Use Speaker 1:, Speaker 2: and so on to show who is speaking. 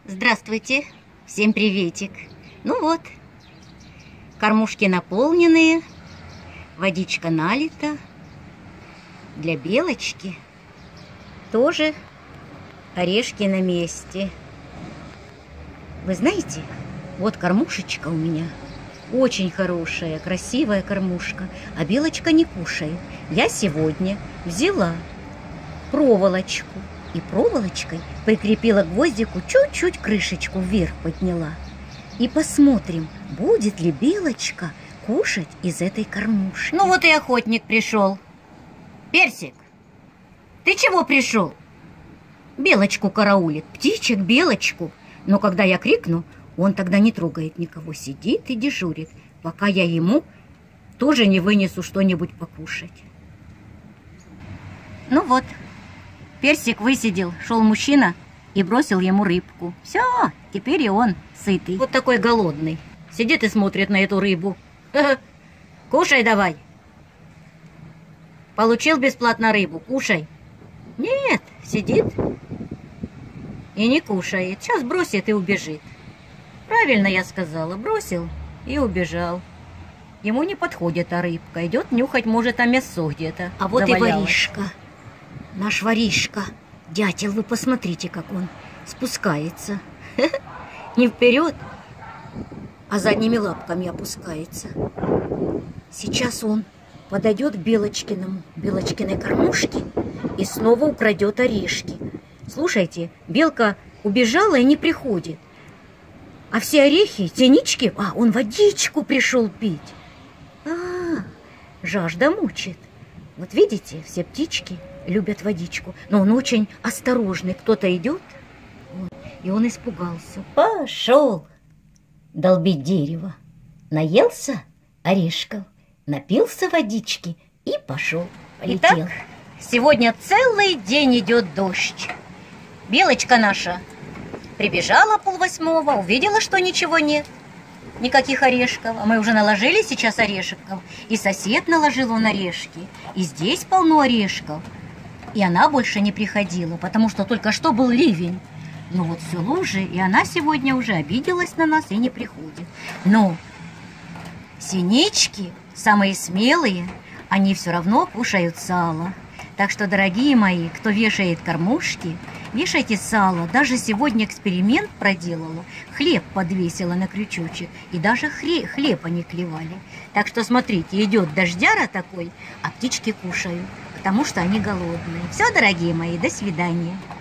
Speaker 1: Здравствуйте, всем приветик. Ну вот, кормушки наполненные, водичка налита. Для белочки тоже орешки на месте. Вы знаете, вот кормушечка у меня очень хорошая, красивая кормушка, а белочка не кушает. Я сегодня взяла проволочку и проволочкой прикрепила к гвоздику, чуть-чуть крышечку вверх подняла. И посмотрим, будет ли белочка кушать из этой кормушки. Ну вот и охотник пришел. Персик, ты чего пришел? Белочку караулит, птичек, белочку. Но когда я крикну, он тогда не трогает никого, сидит и дежурит, пока я ему тоже не вынесу что-нибудь покушать. Ну вот, Персик высидел, шел мужчина и бросил ему рыбку. Все, теперь и он сытый. Вот такой голодный. Сидит и смотрит на эту рыбу. Кушай давай. Получил бесплатно рыбу, кушай. Нет, сидит и не кушает. Сейчас бросит и убежит. Правильно я сказала, бросил и убежал. Ему не подходит рыбка. Идет нюхать, может, мясо где-то. А вот завалялось. И воришка. Наш воришка, дятел, вы посмотрите, как он спускается. Не вперед, а задними лапками опускается. Сейчас он подойдет к белочкиной кормушке и снова украдет орешки. Слушайте, белка убежала и не приходит. А все орехи, тенички, он водичку пришел пить. Жажда мучит. Вот видите, все птички любят водичку, но он очень осторожный. Кто-то идет, и он испугался. Пошел долбить дерево. Наелся орешков, напился водички и пошел. Полетел. Итак, сегодня целый день идет дождь. Белочка наша прибежала 7:30, увидела, что ничего нет. Никаких орешков. А мы уже наложили сейчас орешков. И сосед наложил он орешки. И здесь полно орешков. И она больше не приходила, потому что только что был ливень. Ну вот все лужи, и она сегодня уже обиделась на нас и не приходит. Но синички, самые смелые, они все равно кушают сало. Так что, дорогие мои, кто вешает кормушки, вешайте сало. Даже сегодня эксперимент проделала. Хлеб подвесила на крючочек. И даже хлеб они клевали. Так что, смотрите, идет дождяра такой, а птички кушают, потому что они голодные. Все, дорогие мои, до свидания.